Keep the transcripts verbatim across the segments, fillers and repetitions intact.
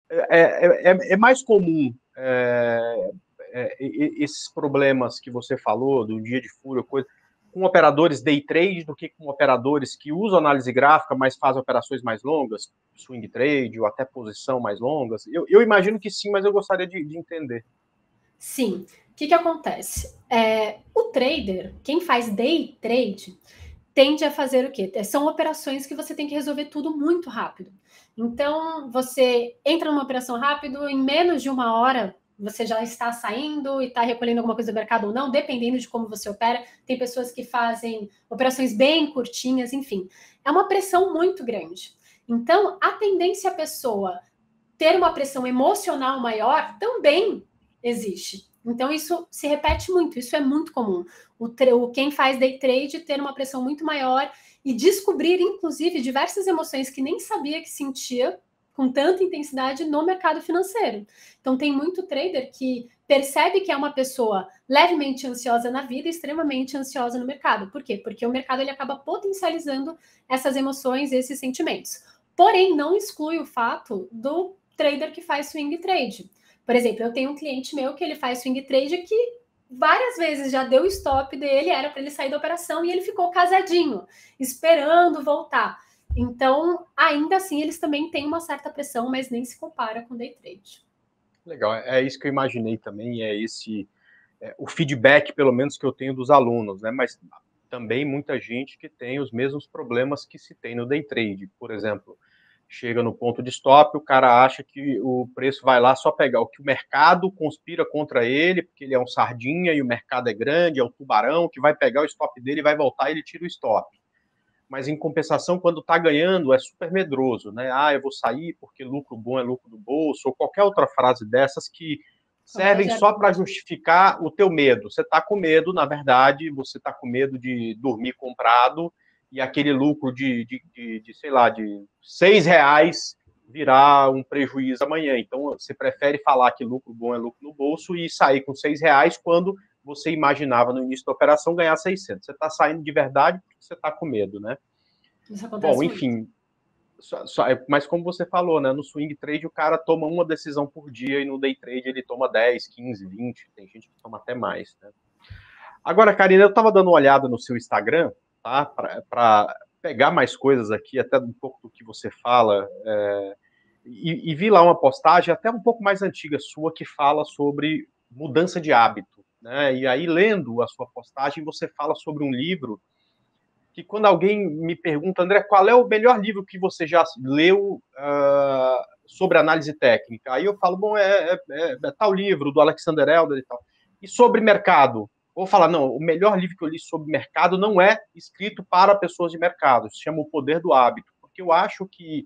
é, é, é mais comum é, é, esses problemas que você falou, do dia de fúria, coisa, com operadores day trade do que com operadores que usam análise gráfica, mas fazem operações mais longas, swing trade ou até posição mais longas? Eu, eu imagino que sim, mas eu gostaria de, de entender. Sim. O que, que acontece? É, o trader, quem faz day trade, tende a fazer o quê? São operações que você tem que resolver tudo muito rápido. Então, você entra numa operação rápido, em menos de uma hora, você já está saindo e está recolhendo alguma coisa do mercado ou não, dependendo de como você opera. Tem pessoas que fazem operações bem curtinhas, enfim. É uma pressão muito grande. Então, a tendência a pessoa ter uma pressão emocional maior também existe. Então, isso se repete muito, isso é muito comum. O, o quem faz day trade ter uma pressão muito maior e descobrir, inclusive, diversas emoções que nem sabia que sentia com tanta intensidade no mercado financeiro. Então, tem muito trader que percebe que é uma pessoa levemente ansiosa na vida e extremamente ansiosa no mercado. Por quê? Porque o mercado ele acaba potencializando essas emoções, esses sentimentos. Porém, não exclui o fato do trader que faz swing trade. Por exemplo, eu tenho um cliente meu que ele faz swing trade que várias vezes já deu o stop dele, era para ele sair da operação e ele ficou casadinho, esperando voltar. Então, ainda assim, eles também têm uma certa pressão, mas nem se compara com day trade. Legal, é isso que eu imaginei também, é esse é, o feedback, pelo menos, que eu tenho dos alunos, né? Mas também muita gente que tem os mesmos problemas que se tem no day trade. Por exemplo, chega no ponto de stop, o cara acha que o preço vai lá só pegar o que o mercado conspira contra ele, porque ele é um sardinha e o mercado é grande, é o tubarão, que vai pegar o stop dele, vai voltar e ele tira o stop. Mas em compensação, quando está ganhando, é super medroso, né? Ah, eu vou sair porque lucro bom é lucro do bolso, ou qualquer outra frase dessas que servem só para justificar o teu medo. Você está com medo, na verdade, você está com medo de dormir comprado e aquele lucro de, de, de, de, sei lá, de seis reais virar um prejuízo amanhã. Então, você prefere falar que lucro bom é lucro no bolso e sair com seis reais quando você imaginava no início da operação ganhar seiscentos. Você está saindo de verdade porque você está com medo, né? Isso acontece Bom, enfim, muito. Só, só, mas como você falou, né, no swing trade o cara toma uma decisão por dia e no day trade ele toma dez, quinze, vinte, tem gente que toma até mais, né? Agora, Karina, eu estava dando uma olhada no seu Instagram, tá, para pegar mais coisas aqui, até um pouco do que você fala, é, e, e vi lá uma postagem até um pouco mais antiga sua que fala sobre mudança de hábito, né? E aí, lendo a sua postagem, você fala sobre um livro que quando alguém me pergunta, André, qual é o melhor livro que você já leu uh, sobre análise técnica? Aí eu falo, bom, é, é, é tal livro do Alexander Elder e tal. E sobre mercado? Vou falar, não, o melhor livro que eu li sobre mercado não é escrito para pessoas de mercado, se chama O Poder do Hábito, porque eu acho que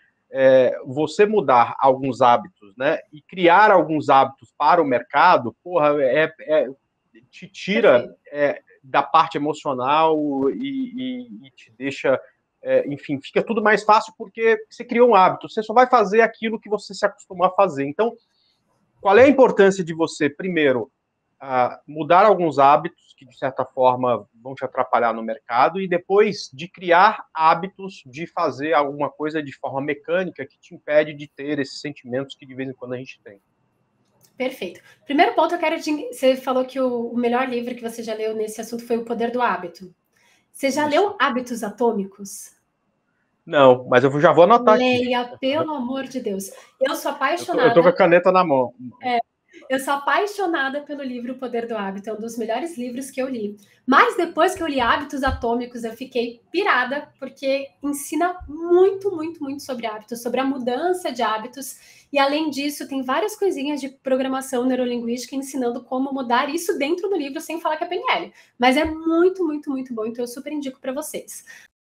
é, você mudar alguns hábitos, né, e criar alguns hábitos para o mercado, porra, é, é, te tira é, da parte emocional e, e, e te deixa, é, enfim, fica tudo mais fácil porque você criou um hábito, você só vai fazer aquilo que você se acostumou a fazer. Então, qual é a importância de você, primeiro, uh, mudar alguns hábitos que, de certa forma, vão te atrapalhar no mercado e depois de criar hábitos de fazer alguma coisa de forma mecânica que te impede de ter esses sentimentos que, de vez em quando, a gente tem? Perfeito. Primeiro ponto, eu quero te... Você falou que o, o melhor livro que você já leu nesse assunto foi O Poder do Hábito. Você já Isso. leu Hábitos Atômicos? Não, mas eu já vou anotar Leia, aqui. pelo amor de Deus. Eu sou apaixonada... Eu tô, eu tô com a caneta na mão. É, eu sou apaixonada pelo livro O Poder do Hábito, é um dos melhores livros que eu li. Mas depois que eu li Hábitos Atômicos, eu fiquei pirada, porque ensina muito, muito, muito sobre hábitos, sobre a mudança de hábitos. E além disso, tem várias coisinhas de programação neurolinguística ensinando como mudar isso dentro do livro, sem falar que é P N L. Mas é muito, muito, muito bom, então eu super indico para vocês.